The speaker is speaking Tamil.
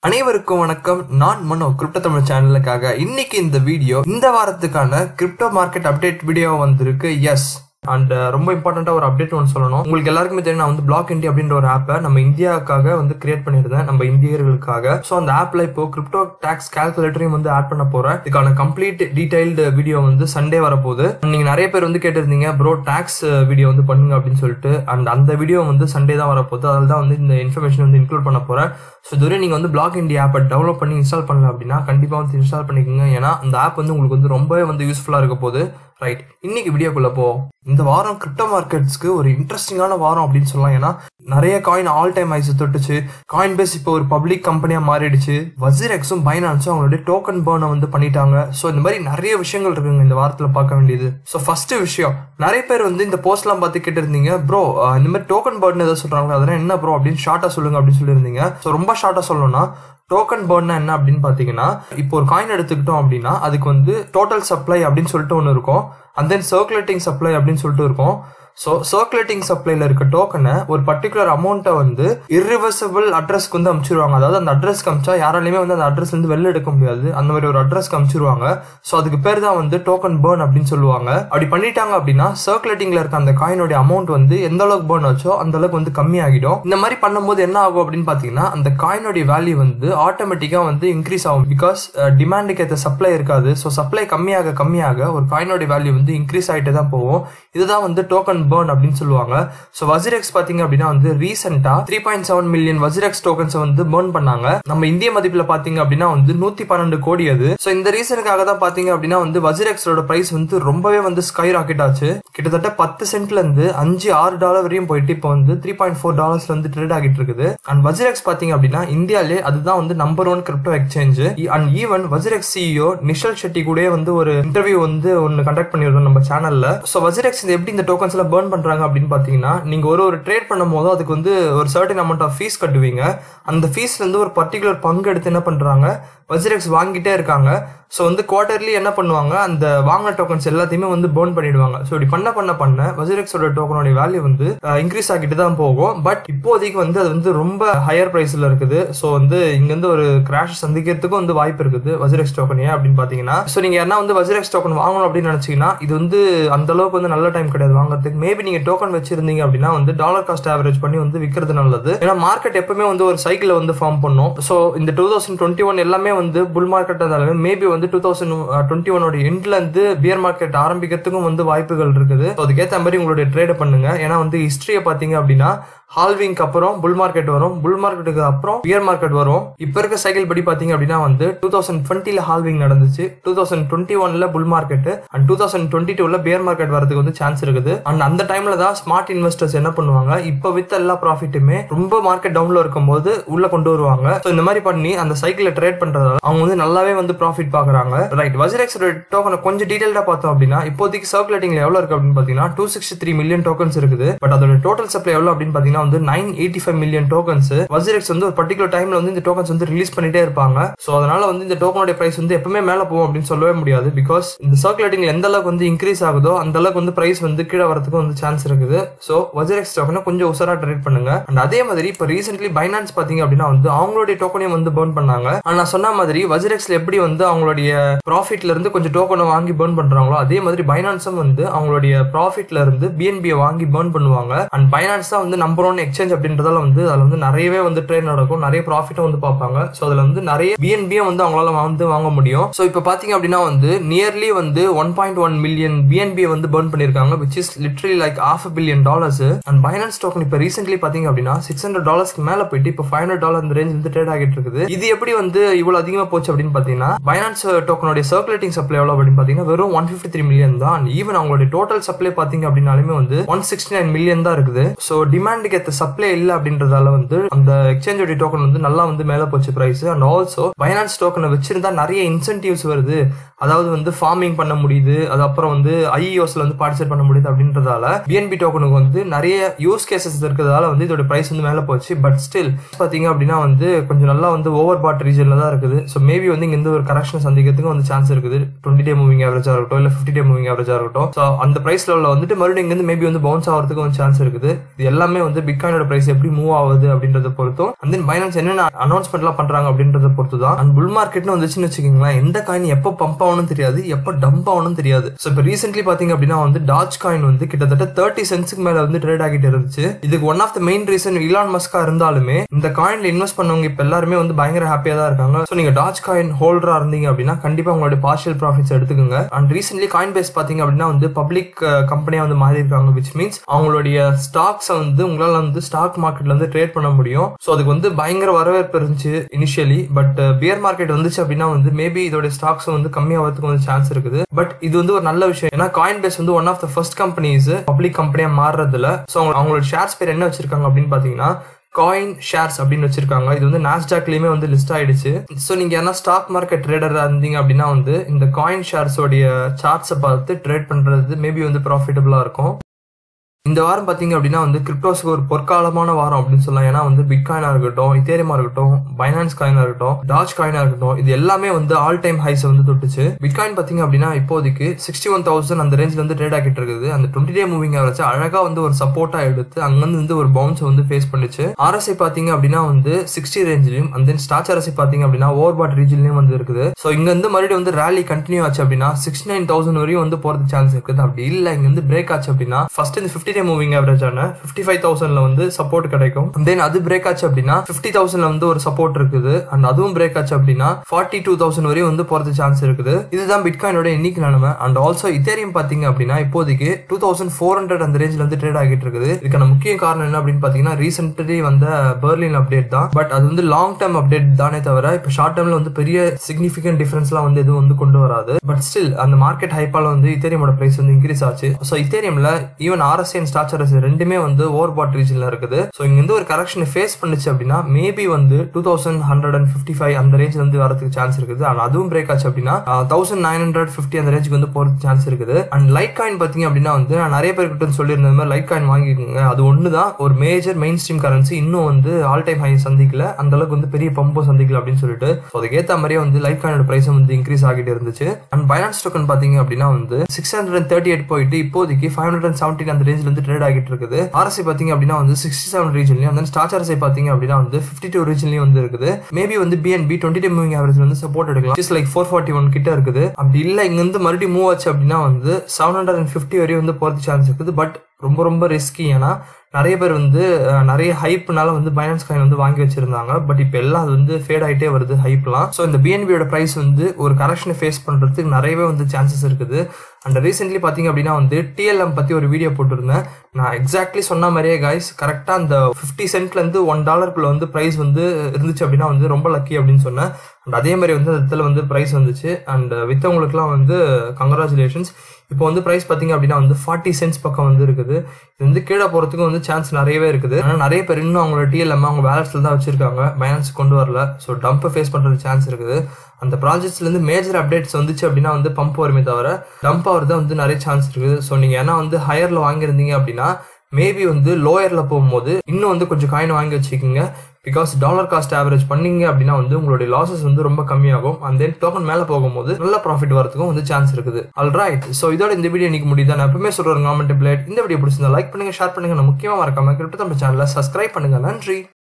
அனைவருக்கும் வணக்கம். நான் மனோ கிரிப்டோ தமிழ் சேனலுக்காக இன்னைக்கு இந்த வீடியோ இந்த வாரத்துக்கான கிரிப்டோ மார்க்கெட் அப்டேட் வீடியோ வந்திருக்கு. எஸ் அண்ட் ரொம்ப இம்பார்ட்டண்டா ஒரு அப்டேட் ஒன்று சொல்லணும். உங்களுக்கு எல்லாருக்குமே தெரியும், நான் வந்து பிளாக் இண்டியா அப்படின்ற ஒரு ஆப்பை நம்ம இந்தியாவுக்காக வந்து கிரியேட் பண்ணியிருந்தேன், நம்ம இந்தியர்களுக்காக. ஸோ அந்த ஆப்ல இப்போ கிரிப்டோ டாக்ஸ் கால்குலேட்டரையும் வந்து ஆட் பண்ண போறேன். இதுக்கான கம்ப்ளீட் டீடைல்டு வீடியோ வந்து சண்டே வரப்போகுது. நீங்க நிறைய பேர் வந்து கேட்டிருந்தீங்க, ப்ரோ டாக்ஸ் வீடியோ வந்து பண்ணுங்க அப்படின்னு சொல்லிட்டு. அண்ட் அந்த வீடியோ வந்து சண்டே தான் வரப்போகுது. அதில் தான் வந்து இந்த இன்ஃபர்மேஷன் வந்து இன்க்ளூட் பண்ண போறேன். ஸோ இதுவரை நீங்கள் வந்து பிளாக் இண்டியா ஆப்பை டவுன்லோட் பண்ணி இன்ஸ்டால் பண்ணல அப்படின்னா கண்டிப்பாக வந்து இன்ஸ்டால் பண்ணிக்கோங்க. ஏன்னா அந்த ஆப் வந்து உங்களுக்கு வந்து ரொம்பவே வந்து யூஸ்ஃபுல்லாக இருக்க போகுது. ரைட், இன்னைக்கு வீடியோக்குள்ள போவோம். இந்த வாரம் கிரிப்டோ மார்க்கெட்ஸ்க்கு ஒரு இன்ட்ரெஸ்டிங்கான வாரம் அப்படின்னு சொல்லலாம். ஏன்னா நிறைய காயின் ஆல் டைம் ஹைஸ் தொட்டுச்சு. காயின் பேஸ் இப்போ ஒரு பப்ளிக் கம்பெனியா மாறிடுச்சு. வசிரெக்ஸும் பைனான்ஸும் அவங்களுடைய டோக்கன் பர்னை வந்து பண்ணிட்டாங்க. ஸோ இந்த மாதிரி நிறைய விஷயங்கள் இருக்குங்க இந்த வாரத்தில் பார்க்க வேண்டியது. ஸோ ஃபர்ஸ்ட் விஷயம், நிறைய பேர் வந்து இந்த போஸ்ட்லாம் பார்த்து கேட்டு இருந்தீங்க, ப்ரோ இந்த மாதிரி டோக்கன் பர்ன் ஏதாவது சொல்றாங்க, அதெல்லாம் என்ன ப்ரோ அப்படின்னு ஷார்ட்டா சொல்லுங்க அப்படின்னு சொல்லியிருந்தீங்க. ஸோ ரொம்ப ஷார்ட்டா சொல்லணும்னா டோக்கன் பர்ன் என்ன அப்படின்னு பாத்தீங்கன்னா, இப்போ ஒரு காயின் எடுத்துக்கிட்டோம் அப்படின்னா அதுக்கு வந்து டோட்டல் சப்ளை அப்படின்னு சொல்லிட்டு ஒன்று இருக்கும், அண்ட் தென் சர்க்குலேட்டிங் சப்ளை அப்படின்னு சொல்லிட்டு இருக்கும். ஸோ சர்க்குலேட்டிங் சப்ளைல இருக்க டோக்கனை ஒரு பர்டிகுலர் அமௌண்ட்டை வந்து இர்ரிவர்சிபிள் அட்ரஸ்க்கு வந்து அனுப்பிச்சிருவாங்க. அதாவது அந்த அட்ரஸ்க்கு அமிச்சா யாராலையுமே வந்து அந்த அட்ரஸ் வந்து வெளில எடுக்க முடியாது. அந்த மாதிரி ஒரு அட்ரஸ்க்கு அனுப்பிச்சிருவாங்க. ஸோ அதுக்கு பேர் தான் வந்து டோக்கன் பர்ன் அப்படின்னு சொல்லுவாங்க. அப்படி பண்ணிட்டாங்க அப்படின்னா சர்க்குலேட்டிங்ல இருக்க அந்த காயினோட அமௌண்ட் வந்து எந்த அளவுக்கு பர்ன் ஆச்சோ அந்த அளவுக்கு வந்து கம்மியாகிடும். இந்த மாதிரி பண்ணும்போது என்ன ஆகும் அப்படின்னு பாத்தீங்கன்னா, அந்த காயினோட வேல்யூ வந்து ஆட்டோமேட்டிக்கா வந்து இன்க்ரீஸ் ஆகும். பிகாஸ் டிமாண்டுக்கு ஏற்ற சப்ளை இருக்காது. ஸோ சப்ளை கம்மியாக ஒரு காயினோட வேல்யூ வந்து இன்க்ரீஸ் ஆகிட்டே தான் போகும். இதுதான் வந்து டோக்கன் பர்ன் அப்படின்னு சொல்லுவாங்க. சோ வசிரெக்ஸ் பாத்தீங்க அப்படின்னா வந்து ரீசெண்டா 3.7 மில்லியன் வசிரெக்ஸ் டோக்கன்ஸ் வந்து பர்ன் பண்ணாங்க. நம்ம இந்திய மதிப்புல பாத்தீங்க அப்படின்னா வந்து 112 கோடி அது. சோ இந்த ரீசனுக்காக தான் பாத்தீங்க அப்படின்னா வந்து வசிரெக்ஸோட பிரைஸ் வந்து ரொம்பவே வந்து ஸ்கை ராக்கெட் ஆச்சு. கிட்டத்தட்ட 10 சென்ட்ல இருந்து $5-6 வரையும் போயிட்டு இப்போ வந்து $3.4 வந்து ட்ரேட் ஆகிட்டு இருக்குது. அண்ட் வசிரெக்ஸ் பாத்தீங்க அப்படின்னா இந்தியாலே அதுதான் வந்து number 1 crypto exchange. And even WazirX CEO Nischal Shetty கூட வந்து ஒரு இன்டர்வியூ வந்து ஒன்னு கண்டக்ட் பண்ணிருந்தோம் நம்ம சேனல்ல. சோ வசிரெக்ஸ் எப்படி இந்த டோக்கன்ஸ் எல்லாம் பர்ன் பண்றாங்க அப்படின்னு பாத்தீங்கன்னா, நீங்க ஒரு ட்ரேட் பண்ணும் போது அதுக்கு வந்து ஒரு சர்டன் அமௌண்ட் ஆஃப் ஃபீஸ் கட்டுவீங்க. அந்த ஃபீஸ்ல இருந்து ஒரு பர்டிகுலர் பங்கு எடுத்து என்ன பண்றாங்க, வசிரெக்ஸ் வாங்கிட்டே இருக்காங்க. ஸோ வந்து குவார்டர்லி என்ன பண்ணுவாங்க, அந்த வாங்கின டோக்கன்ஸ் எல்லாத்தையுமே வந்து பர்ன் பண்ணிடுவாங்க. ஸோ இப்படி பண்ண வசிரெக்ஸோட டோக்கனோட வேல்யூ வந்து இன்க்ரீஸ் ஆகிட்டு தான் போகும். பட் இப்போதைக்கு வந்து அது வந்து ரொம்ப ஹையர் பிரைஸ்ல இருக்குது. ஸோ வந்து இங்க இருந்து ஒரு கிராஷ் சந்திக்கிறதுக்கும் வந்து வாய்ப்பு இருக்குது வசிரெக்ஸ் டோக்கன். ஏன் அப்படின்னு பாத்தீங்கன்னா, ஸோ நீங்க யாரா வந்து வசிரெக்ஸ் டோக்கன் வாங்கணும் அப்படின்னு நினைச்சீங்கன்னா இது வந்து அந்த அளவுக்கு வந்து நல்ல டைம் கிடையாது வாங்குறதுக்கு. மேபி நீங்க டோக்கன் வச்சிருந்தீங்க அப்படின்னா வந்து டாலர் காஸ்ட் ஆவரேஜ் பண்ணி வந்து விற்கிறது நல்லது. ஏன்னா மார்க்கெட் எப்பவுமே வந்து ஒரு சைக்கிள் வந்து ஃபார்ம் பண்ணும். ஸோ இந்த 2021 எல்லாமே வந்து புல் மார்க்கெட் இருந்தாலுமே மேபி வந்து 2021 எண்ட்ல இருந்து பியர் மார்க்கெட் ஆரம்பிக்கிறதுக்கும் வந்து வாய்ப்புகள் இருக்குது. அதுக்கேற்ற மாதிரி உங்களுடைய ட்ரேட் பண்ணுங்க. ஏன்னா வந்து ஹிஸ்டரியை பாத்தீங்க அப்படின்னா ஹால்விங்க்கு அப்புறம் புல் மார்க்கெட் வரும், புல் மார்க்கெட்டுக்கு அப்புறம் பியர் மார்க்கெட் வரும். இப்ப இருக்க சைக்கிள் படி பாத்தீங்க அப்படின்னா வந்து 2020ல ஹால்விங் நடந்துச்சு, 2021ல புல் மார்க்கெட் அண்ட் 2022ல பியர் மார்க்கெட் வரதுக்கு வந்து சான்ஸ் இருக்குது. அண்ட் அந்த டைம்ல தான் ஸ்மார்ட் இன்வெஸ்டர்ஸ் என்ன பண்ணுவாங்க, இப்ப வித்த எல்லா ப்ராஃபிட்டுமே ரொம்ப மார்க்கெட் டவுன்ல இருக்கும் போது உள்ள கொண்டு வருவாங்க. ஸோ இந்த மாதிரி பண்ணி அந்த சைக்கிளை ட்ரேட் பண்றதால அவங்க வந்து நல்லாவே வந்து ப்ராஃபிட் பாக்குறாங்க. ரைட், வசிரெக்ஸ் டோக்கனை கொஞ்சம் டீடைல்டா பார்த்தோம் அப்படின்னா இப்போதைக்கு சர்க்குலேட்டிங்ல எவ்வளவு இருக்கு அப்படின்னு பாத்தீங்கன்னா 263 மில்லியன் டோக்கன்ஸ் இருக்குது. பட் அதோட டோட்டல் சப்ளை எவ்வளவு அப்படின்னு பாத்தீங்கன்னா வந்து 985 மில்லியன் டோக்கன்ஸ். வசிரெக்ஸ் வந்து ஒரு பர்டிகுலர் டைம்ல வந்து இந்த டோக்கன்ஸ் வந்து ரிலீஸ் பண்ணிட்டே இருப்பாங்க. சோ அதனால வந்து இந்த டோக்கனோட பிரைஸ் வந்து எப்பவுமே மேல போகும் அப்படின்னு சொல்லவே முடியாது. பிகாஸ் இந்த சர்க்குலேட்டிங்ல எந்த அளவுக்கு வந்து இன்க்ரீஸ் ஆகுதோ அந்த அளவுக்கு வந்து பிரைஸ் வந்து கீழே வரதுக்கு வந்து சான்ஸ் இருக்குது. சோ வசிரெக்ஸ் டோக்கனை கொஞ்சம் உசரா ட்ரேட் பண்ணுங்க. அண்ட் அதே மாதிரி இப்ப ரீசென்ட்லி பைனான்ஸ் பாத்தீங்க அப்படின்னா வந்து அவங்களுடைய டோக்கனையும் வந்து பர்ன் பண்ணாங்க. நான் சொன்ன மாதிரி வசிரெக்ஸ்ல எப்படி வந்து அவங்களுடைய ப்ராஃபிட்ல இருந்து கொஞ்சம் டோக்கனை வாங்கி பர்ன் பண்றாங்களோ அதே மாதிரி பைனான்ஸும் வந்து அவங்களுடைய ப்ராஃபிட்ல இருந்து பிஎன்பியை வாங்கி பர்ன் பண்ணுவாங்க. அண்ட் பைனான்ஸ் தான் வந்து நம்பர் 1 எக்ஸ்சேஞ்ச் அப்படின்றதால வந்து அதுல வந்து நிறையவே வந்து ட்ரேட் நடக்கும், நிறைய ப்ராஃபிட்டும் வந்து பார்ப்பாங்க. ஸோ அதுல வந்து நிறைய பிஎன்பியும் வந்து அவங்களால வந்து வாங்க முடியும். ஸோ இப்போ பாத்தீங்க அப்படின்னா வந்து நியர்லி வந்து 1.1 மில்லியன் பிஎன்பியை வந்து பர்ன் பண்ணிருக்காங்க, which is literally like $500 million. And Binance token இப்போ ரீசென்ட்லி பாத்தீங்க அப்படின்னா $600 மேல போயிட்டு இப்போ $500 இந்த ரேஞ்ச் வந்து ட்ரேட் ஆகிட்டு இருக்குது. இது எப்படி வந்து இவ்வளவு அதிகமா போச்சு அப்படின்னு பாத்தீங்கன்னா, பைனான்ஸ் டோக்கனுடைய சர்க்குலேட்டிங் சப்ளை எவ்வளவு அப்படின்னு பாத்தீங்கன்னா வெறும் 153 மில்லியன் தான். ஈவன் அவங்களுடைய டோட்டல் சப்ளை பாத்தீங்க அப்படின்னாலுமே வந்து 169 மில்லியன் தான் இருக்குது. ஸோ டிமாண்டுக்கு ஏற்ற சப்ளை இல்ல அப்படின்றதால வந்து அந்த எக்ஸ்சேஞ்சோட டோக்கன் வந்து நல்லா வந்து மேல போச்சு பிரைஸ். அண்ட் ஆல்சோ பைனான்ஸ் டோக்கனை வச்சிருந்தா நிறைய இன்சென்டிவ்ஸ் வருது. அதாவது வந்து ஃபார்மிங் பண்ண முடியுது, அது அப்புறம் வந்து ஐஇஓஸ்ல வந்து பார்ட்டிசிபேட் பண்ண முடியுது அப்படின்றதால பிஎன்பி டோக்கனுக்கு வந்து நிறைய யூஸ் கேசஸ் இருக்கிறதால வந்து இதோட பிரைஸ் வந்து மேல போச்சு. பட் ஸ்டில் பாத்தீங்க அப்படின்னா வந்து கொஞ்சம் நல்லா வந்து ஓவர் பாட் ரீஜன்ல தான் இருக்குது. ஸோ மேபி வந்து இங்க ஒரு கரெக்ஷன் சந்திக்கிறதுக்கு வந்து சான்ஸ் இருக்குது. 20 டே மூவிங் ஆவரேஜா இருக்கட்டும் இல்ல 50 டே மூவிங் ஆவரேஜா இருக்கட்டும். ஸோ அந்த பிரைஸ் லெவலில் வந்துட்டு மறுபடியும் இங்க மேபி வந்து பவுன்ஸ் ஆகிறதுக்கு வந்து சான்ஸ் இருக்குது. இது எல்லாமே வந்து பிட்காயினோட பிரைஸ் எப்படி மூவ் ஆகுது அப்படின்றத பொறுத்தும் and then Binance என்னென்ன அனௌன்ஸ்மெண்ட்லாம் பண்றாங்க அப்படின்றத பொறுத்து தான். அண்ட் புல் மார்க்கெட்னு வந்துச்சுன்னு வச்சுக்கோங்களேன், எந்த காயின் எப்போ பம்ப் ஆகணும் தெரியாது, எப்போ டம்ப் ஆகணும் தெரியாது. ஸோ இப்போ ரீசென்ட்லி பாத்தீங்க அப்படின்னா வந்து டாஜ் காயின் வந்து கிட்டத்தட்ட 30 சென்ட்ஸ்க்கு மேல வந்து ட்ரேட் ஆகிட்டு இருந்துச்சு. இதுக்கு one of the main reason Elon மஸ்கா இருந்தாலுமே இந்த காயின்ல இன்வெஸ்ட் பண்ணவங்க இப்ப எல்லாருமே வந்து பயங்கர ஹாப்பியா தான் இருக்காங்க. ஸோ நீங்க டாஜ் காயின் ஹோல்டரா இருந்தீங்க அப்படின்னா கண்டிப்பா உங்களோட பார்ஷியல் ப்ராஃபிட்ஸ் எடுத்துக்கோங்க. அண்ட் ரீசென்ட்லி காயின் பேஸ் பாத்தீங்க அப்படின்னா வந்து பப்ளிக் கம்பெனியா வந்து மாறி இருக்காங்க, விச் மீன்ஸ் அவங்களுடைய ஸ்டாக்ஸ் வந்து உங்களால வந்து ஸ்டாக் மார்க்கெட்ல வந்து ட்ரேட் பண்ண முடியும். ஸோ அதுக்கு வந்து பயங்கர வரவேற்பு இருந்துச்சு இனிஷியலி. பட் பியர் மார்க்கெட் வந்துச்சு அப்படின்னா வந்து மேபி இதோட ஸ்டாக்ஸ் வந்து கம்மியாகிறதுக்கு வந்து சான்ஸ் இருக்குது. பட் இது வந்து ஒரு நல்ல விஷயம். ஏன்னா காயின் பேஸ் வந்து one of the first companies public கம்பெனியா மாறுறதுல. ஸோ அவங்களோட ஷேர்ஸ் பேர் என்ன வச்சிருக்காங்க அப்படின்னு பாத்தீங்கன்னா காயின் ஷேர்ஸ் அப்படின்னு வச்சிருக்காங்க. இது வந்து நாஸ்டாக்லயுமே வந்து லிஸ்ட் ஆயிடுச்சு. ஸோ நீங்க என்ன ஸ்டாக் மார்க்கெட் ட்ரேடரா இருந்தீங்க அப்படின்னா வந்து இந்த காயின் ஷேர்ஸோடைய சார்ட்ஸை பார்த்து ட்ரேட் பண்றது மேபி வந்து ப்ராஃபிட்டபிளா இருக்கும். இந்த வாரம் பாத்தீங்க அப்படின்னா வந்து கிரிப்டோஸ்க்கு ஒரு பொற்காலமான வாரம் அப்படின்னு சொல்லலாம். ஏன்னா வந்து பிட்காயினா இருக்கட்டும், இத்தேரியமா இருக்கட்டும், பைனான்ஸ் காயினா இருக்கட்டும், டாஜ் காயினா இருக்கட்டும், இது எல்லாமே வந்து ஆல் டைம் ஹைஸ் வந்து தொட்டுச்சு. பிட்காயின் பாத்தீங்க அப்படின்னா இப்போதைக்கு 61,000 அந்த ரேஞ்சில் வந்து ட்ரேட் ஆகிட்டு இருக்குது. அந்த 20 டே மூவிங் ஆவரேஜ் அழகா வந்து ஒரு சப்போர்ட்டா எடுத்து அங்கிருந்து வந்து ஒரு பவுன்ஸ் வந்து ஃபேஸ் பண்ணிச்சு. RSI பாத்தீங்க அப்படின்னா வந்து 60 ரேஞ்சிலையும் அண்ட் தென் ஸ்டாச் RSI பாத்தீங்க அப்படின்னா ஓவர் பாட் ரீஜன்லயும் வந்து இருக்குது. ஸோ இங்க இருந்து மறுபடியும் வந்து ரேலி கண்டினியூ ஆச்சு அப்படின்னா 69,000 வரையும் வந்து போறதுக்கு சான்ஸ் இருக்குது. அப்படி இல்ல இங்க இருந்து பிரேக் ஆச்சு அப்படின்னா ஃபர்ஸ்ட் இந்த 50 டே மூவிங் ஆவரேஜ் ஆன 55,000ல வந்து சப்போர்ட் கிடைக்கும். தென் அது பிரேக் ஆச்சு அப்படின்னா 50,000ல வந்து ஒரு சப்போர்ட் இருக்குது. அண்ட் அதுவும் பிரேக் ஆச்சு அப்படின்னா 42,000 வரையும் வந்து போறதுக்கு சான்ஸ் இருக்குது. இதுதான் பிட்காயினோட இன்னைக்கு நிலைமை. அண்ட் ஆல்சோ இத்தேரியம் பாத்தீங்க அப்படின்னா இப்போதைக்கு 2,400 அந்த ரேஞ்சில் வந்து ட்ரேட் ஆகிட்டு இருக்குது. இதுக்கான முக்கிய காரணம் என்ன அப்படின்னு பாத்தீங்கன்னா ரீசென்ட்லி வந்த பெர்லின் அப்டேட் தான். பட் அது வந்து லாங் டேர்ம் அப்டேட் தானே தவிர இப்ப ஷார்ட் டேர்ம்ல வந்து பெரிய சிக்னிபிகன்ட் டிஃபரன்ஸ் எல்லாம் வந்து எதுவும் வந்து கொண்டு வராது. பட் ஸ்டில் அந்த மார்க்கெட் ஹைப்பால வந்து இத்தேரியமோட பிரைஸ் வந்து இன்க்ரீஸ் ஆச்சு. ஸோ இத்தேரியம்ல even RSI and stoch RSI ரெண்டுமே வந்து ஓவர் பாட் ரீஜன்ல இருக்குது. ஸோ இங்க வந்து ஒரு கரெக்ஷன் ஃபேஸ் பண்ணுச்சு அப்படின்னா மேபி வந்து 2,155 அந்த ரேஞ்ச் வந்து வரதுக்கு சான்ஸ் இருக்குது. அண்ட் அதுவும் பிரேக் ஆச்சு அப்படின்னா 1,950 அந்த ரேஞ்சுக்கு வந்து போறதுக்கு சான்ஸ் இருக்குது. அண்ட் லைட் காயின் பாத்தீங்க அப்படின்னா வந்து நான் நிறைய பேர்கிட்ட சொல்லியிருந்த மாதிரி லைட் காயின் வாங்கிக்கோங்க. அது ஒண்ணுதான் ஒரு மேஜர் மெயின் ஸ்ட்ரீம் கரன்சி இன்னும் வந்து ஆல் டைம் ஹை சந்திக்கல, அந்த அளவுக்கு வந்து பெரிய பம்பும் சந்திக்கல அப்படின்னு சொல்லிட்டு அதுக்கேற்ற மாதிரியே வந்து லைட் காயினோட பிரைஸ் வந்து இன்க்ரீஸ் ஆகிட்டு இருந்துச்சு. அண்ட் பைனான்ஸ் டோக்கன் பாத்தீங்க அப்படின்னா வந்து 638 போயிட்டு இப்போதைக்கு 517 அந்த ரேஞ்சில் வந்து ட்ரேட் ஆகிட்டு இருக்குது. RSI பாத்தீங்க அப்படின்னா வந்து 67 ரீஜன்லயும் அந்த ஸ்டாச் RSI பாத்தீங்க அப்படின்னா வந்து 52 ரீஜன்லயும் வந்து இருக்குது. மேபி வந்து BNB 20 டே மூவிங் ஆவரேஜ் வந்து சப்போர்ட் எடுக்கலாம். ஜஸ்ட் லைக் 441 கிட்ட இருக்குது. அப்படி இல்ல இங்க இருந்து மறுபடியும் மூவ் ஆச்சு அப்படின்னா வந்து 750 வரையும் வந்து போறதுக்கு சான்ஸ் இருக்குது. பட் ரொம்ப ரொம்ப ரிஸ்கி. ஏன்னா நிறைய பேர் வந்து நிறைய ஹைப்னால வந்து பைனான்ஸ் காயின் வந்து வாங்கி வச்சிருந்தாங்க. பட் இப்போ எல்லாம் அது வந்து ஃபேட் ஆகிட்டே வருது ஹைப்லாம். ஸோ இந்த BNBயோட பிரைஸ் வந்து ஒரு கரெக்ஷனை ஃபேஸ் பண்றதுக்கு நிறையவே வந்து சான்சஸ் இருக்குது. அண்ட் ரீசென்ட்லி பாத்தீங்க அப்படின்னா வந்து TLM பத்தி ஒரு வீடியோ போட்டிருந்தேன். நான் எக்ஸாக்ட்லி சொன்ன மாதிரியே கைஸ் கரெக்டா அந்த 50 சென்ட்ல இருந்து $1 வந்து பிரைஸ் வந்து இருந்துச்சு அப்படின்னா வந்து ரொம்ப லக்கி அப்படின்னு சொன்னேன். அண்ட் அதே மாதிரி வந்து அந்த இடத்துல வந்து பிரைஸ் வந்துச்சு. அண்ட் வித்தவங்களுக்குலாம் வந்து கங்க்ராச்சுலேஷன்ஸ். இப்போ வந்து பிரைஸ் பாத்தீங்க அப்படின்னா வந்து 40 சென்ட்ஸ் பக்கம் வந்து இருக்குது. இது வந்து கீழே போறதுக்கு வந்து சான்ஸ் நிறையவே இருக்குது. ஆனால் நிறைய பேர் இன்னும் அவங்களோட TLM அவங்க வேலட்ஸ்ல தான் வச்சிருக்காங்க, பைனான்ஸ் கொண்டு வரல. ஸோ டம்ப் ஃபேஸ் பண்றது சான்ஸ் இருக்குது. அந்த ப்ராஜெக்ட்ஸ்ல இருந்து மேஜர் அப்டேட்ஸ் வந்துச்சு அப்படின்னா வந்து பம்ப் வருமே தவிர டம்ப் ஆகிறது வந்து நிறைய சான்ஸ் இருக்குது. ஸோ நீங்க ஏன்னா வந்து ஹையர்ல வாங்கியிருந்தீங்க அப்படின்னா மேபி வந்து லோயர்ல போகும்போது இன்னும் வந்து கொஞ்சம் காயின் வாங்கி வச்சுக்கோங்க. பிகாஸ் டாலர் காஸ்ட் ஆவரேஜ் பண்ணீங்க அப்படின்னா வந்து உங்களுடைய லாசஸ் வந்து ரொம்ப கம்மியாகும். அண்ட் தென் டோக்கன் மேல போகும்போது நல்ல ப்ராஃபிட் வரதுக்கும் வந்து சான்ஸ் இருக்குது. ஆல்ரைட், ஸோ இதோட இந்த வீடியோ இன்னைக்கு முடியுது. நான் எப்பவுமே சொல்றேன் கமெண்ட் பிளேட் இந்த வீடியோ பிடிச்சிருந்தா லைக் பண்ணுங்க, ஷேர் பண்ணுங்க. முக்கியமா மறக்காம கிரிப்டோ தமிழ் சேனலை சப்ஸ்கிரைப் பண்ணுங்க. நன்றி.